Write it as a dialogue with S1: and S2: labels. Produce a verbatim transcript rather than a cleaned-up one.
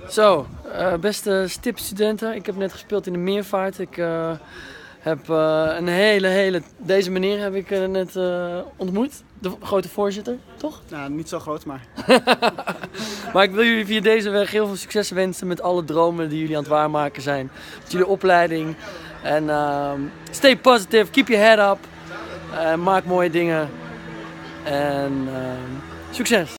S1: Zo, uh, beste stipstudenten, ik heb net gespeeld in de meervaart. Ik uh, heb uh, een hele, hele... Deze meneer heb ik uh, net uh, ontmoet. De grote voorzitter, toch?
S2: Nou, niet zo groot, maar...
S1: Maar ik wil jullie via deze weg heel veel succes wensen met alle dromen die jullie aan het waarmaken zijn. Met jullie opleiding. En uh, stay positive, keep your head up. Uh, maak mooie dingen. En uh, succes!